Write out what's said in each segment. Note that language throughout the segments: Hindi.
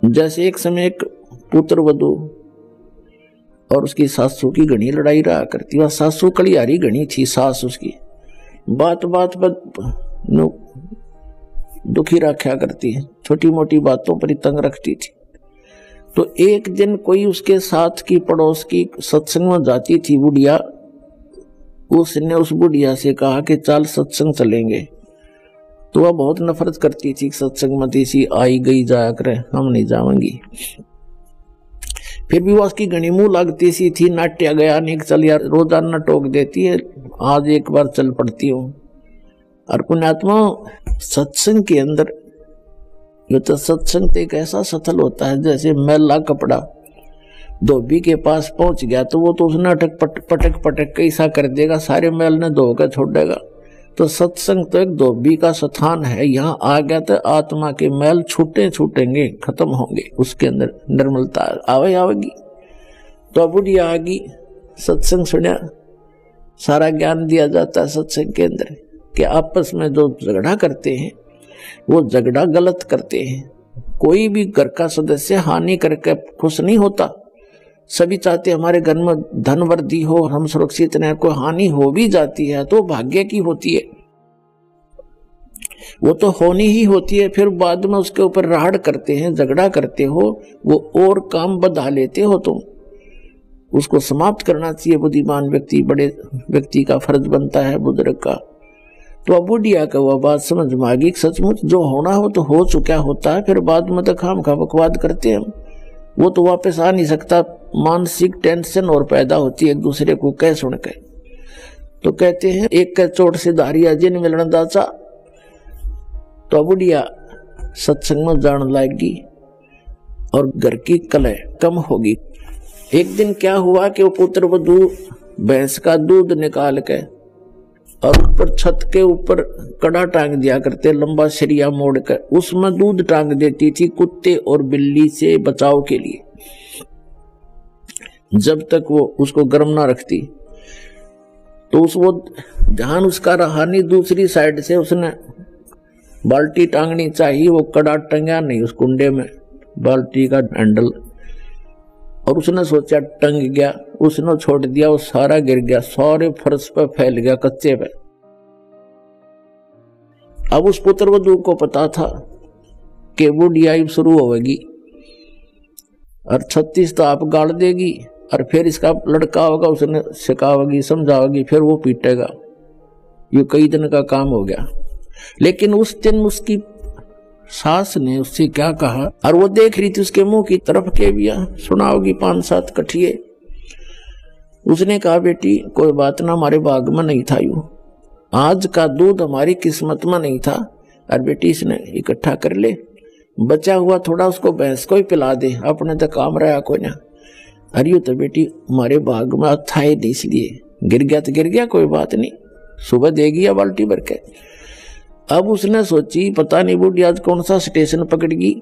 जैसे एक समय एक पुत्र वधू और उसकी सासू की घनी लड़ाई रहा करती। वह सासू कलियारी घनी थी, सास उसकी बात बात पर दुखी रखा करती है, छोटी मोटी बातों पर ही तंग रखती थी। तो एक दिन कोई उसके साथ की पड़ोस की सत्संग में जाती थी बुढ़िया, उसने उस बुढ़िया से कहा कि चल सत्संग चलेंगे। तो वह बहुत नफरत करती थी, सत्संग मत इसी आई गई जाया करे, हम नहीं जाएंगी। फिर भी वह उसकी घनी मुंह लगती सी थी, नाट्या गया नहीं, चल यार, रोजाना टोक देती है, आज एक बार चल पड़ती हूँ। और पुण्यात्मा सत्संग के अंदर ये तो सत्संग एक ऐसा सथल होता है, जैसे मैला कपड़ा धोबी के पास पहुंच गया तो वो तो उसने पटक पटक कैसा कर देगा, सारे मैल ने धो कर छोड़ देगा। तो सत्संग तो एक धोबी का स्थान है, यहाँ आ गया तो आत्मा के मैल छूटेंगे, खत्म होंगे, उसके अंदर निर्मलता आवेगी। तो बुढ़िया आ गई, सत्संग सुना, सारा ज्ञान दिया जाता है सत्संग के अंदर कि आपस में जो झगड़ा करते हैं वो झगड़ा गलत करते हैं। कोई भी घर का सदस्य हानि करके खुश नहीं होता, सभी चाहते हमारे घर में धन वृद्धि हो, हम सुरक्षित रहें। कोई हानि हो भी जाती है तो भाग्य की होती है, वो तो होनी ही होती है, फिर बाद में उसके ऊपर राहड़ करते हैं, झगड़ा करते हो, वो और काम बढ़ा लेते हो तुम। उसको समाप्त करना चाहिए बुद्धिमान व्यक्ति, बड़े व्यक्ति का फर्ज बनता है, बुजुर्ग का। तो अब बुढ़िया का वह बात समझ में आ गई, सचमुच जो होना हो तो हो चुका होता है, फिर बाद में तो खाम खा बकवाद करते हैं, वो तो वापस आ नहीं सकता। मानसिक टेंशन और पैदा होती है एक दूसरे को कह सुन के। तो कहते हैं एक के चोट से धारिया जिन मिलन दाचा। तो बुढ़िया सत्संग में जान लाएगी और घर की कलह कम होगी। एक दिन क्या हुआ कि वो पुत्र वधू भैंस का दूध निकाल के और ऊपर छत के ऊपर कड़ा टांग दिया करते, लंबा सरिया मोड़ कर उसमें दूध टांग देती थी कुत्ते और बिल्ली से बचाव के लिए, जब तक वो उसको गर्म ना रखती। तो वो ध्यान उसका रहा नहीं, दूसरी साइड से उसने बाल्टी टांगनी चाहिए, वो कड़ा टंगा नहीं उस कुंडे में, बाल्टी का हैंडल, और उसने सोचा टंग गया, उसने छोड़ दिया, वो सारा गिर गया, सारे फर्श पर फैल गया, कच्चे पे। अब उस पुत्र वधू को पता था कि बुढ़िया शुरू होगी और 36 तो आप गाड़ देगी, और फिर इसका लड़का होगा, उसने सिखाओगी समझाओगी, फिर वो पीटेगा। ये कई दिन का काम हो गया। लेकिन उस दिन उसकी सास ने उससे क्या कहा, और वो देख रही थी उसके मुंह की तरफ के भी, सुनाओगी 5-7 कठिए। उसने कहा बेटी कोई बात ना, हमारे भाग में नहीं था, यूं आज का दूध हमारी किस्मत में नहीं था, और बेटी इसने इकट्ठा कर ले, बचा हुआ थोड़ा उसको भैंस को ही पिला दे, अपने तो काम रहा कोई ना। अरे तो बेटी हमारे भाग में था ही नहीं, इसलिए गिर गया तो गिर गया, कोई बात नहीं, सुबह देगी या बाल्टी भर के। अब उसने सोची पता नहीं बूढ़ी आज कौन सा स्टेशन पकड़गी,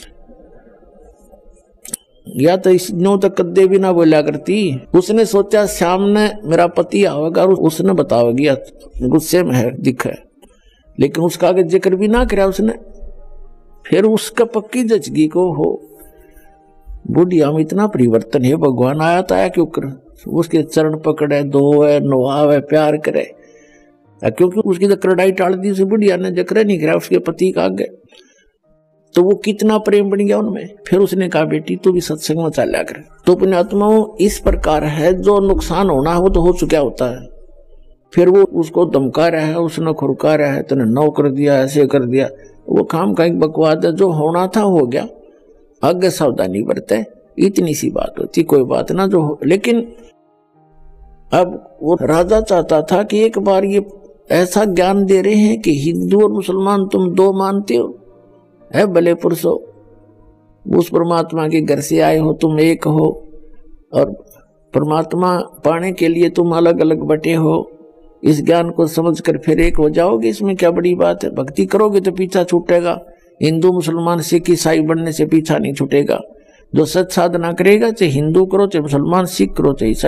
या तो इसनो तक कद्दे भी ना बोला करती। उसने सोचा सामने मेरा पति आवेगा और उसने बताओगी, गुस्से में है दिख है, लेकिन उसका आगे जिक्र भी ना करा उसने। फिर उसका पक्की जचगी को हो बुढ़िया में इतना परिवर्तन है, भगवान आया तो आया क्यों कर, उसके चरण पकड़े, धोए, नवावे, प्यार करे, क्योंकि उसकी तो करड़ाई टाल दी उसे बुढ़िया ने, जकरे नहीं करा उसके पति का आगे, तो वो कितना प्रेम बन गया उनमें। फिर उसने कहा बेटी तू भी सत्संग में चला कर। तो पुण्यात्माओं इस प्रकार है, जो नुकसान होना है वो तो हो चुका होता है, फिर वो उसको धमका रहा है, उसने खुरका रहा है, तूने नौ कर दिया, ऐसे कर दिया, वो काम का एक बकवाद है। जो होना था हो गया, आगे सावधानी बरते, इतनी सी बात होती, कोई बात ना जो हो। लेकिन अब वो राजा चाहता था कि एक बार ये ऐसा ज्ञान दे रहे हैं कि हिंदू और मुसलमान तुम दो मानते हो, है भले पुरुषो, उस परमात्मा के घर से आए हो, तुम एक हो, और परमात्मा पाने के लिए तुम अलग अलग बटे हो। इस ज्ञान को समझकर फिर एक हो जाओगे, इसमें क्या बड़ी बात है। भक्ति करोगे तो पीछा छूटेगा, हिंदू मुसलमान सिख ईसाई बनने से पीछा नहीं छूटेगा। जो सच साधना करेगा, चाहे हिंदू करो, चाहे मुसलमान, सिख करो, चाहे ईसाई,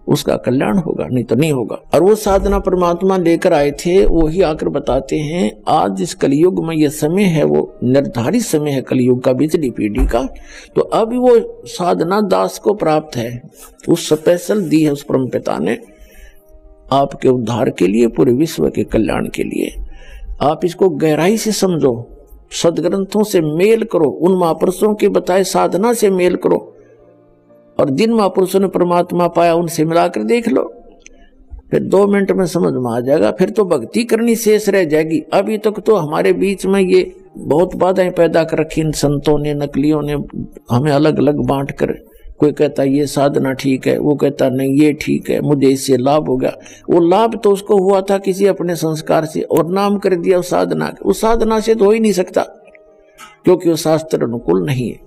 उसका कल्याण होगा, नहीं तो नहीं होगा। और वो साधना परमात्मा लेकर आए थे, वो ही आकर बताते हैं आज इस कलयुग में ये समय है, वो निर्धारित समय है कलयुग का, बिजली पीढ़ी का। तो अब वो साधना दास को प्राप्त है, उस स्पेशल दी है उस परम पिता ने आपके उद्धार के लिए, पूरे विश्व के कल्याण के लिए। आप इसको गहराई से समझो, सदग्रंथों से मेल करो, उन महापुरुषों के बताए साधना से मेल करो, और जिन महापुरुषों ने परमात्मा पाया उनसे मिलाकर देख लो, फिर 2 मिनट में समझ में आ जाएगा। फिर तो भक्ति करनी शेष रह जाएगी। अभी तक तो हमारे बीच में ये बहुत बाधाएं पैदा कर रखी इन संतों ने, नकलियों ने, हमें अलग अलग बांट कर। कोई कहता है ये साधना ठीक है, वो कहता नहीं ये ठीक है, मुझे इससे लाभ होगा। वो लाभ तो उसको हुआ था किसी अपने संस्कार से, और नाम कर दिया उस साधना। उस साधना से तो हो ही नहीं सकता, क्योंकि वो शास्त्र अनुकूल नहीं है।